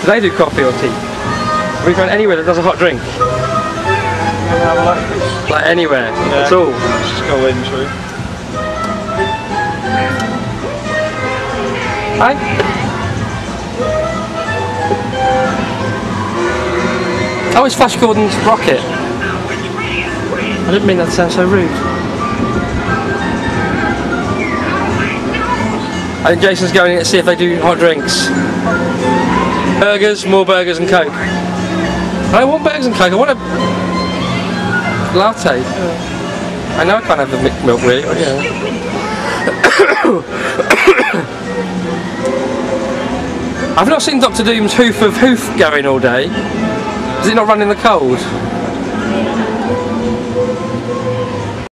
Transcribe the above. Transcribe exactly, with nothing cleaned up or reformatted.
Do they do coffee or tea? Have we found anywhere that does a hot drink? Like anywhere, yeah. At all? Just go in through. Hi. Oh, it's Flash Gordon's rocket. I didn't mean that to sound so rude. I think Jason's going in to see if they do hot drinks. Burgers, more burgers and Coke. I don't want burgers and Coke, I want a latte. I know I can't have the milk really, but yeah. I've not seen Doctor Doom's Hoof of Hoof going all day. Does it not run in the cold?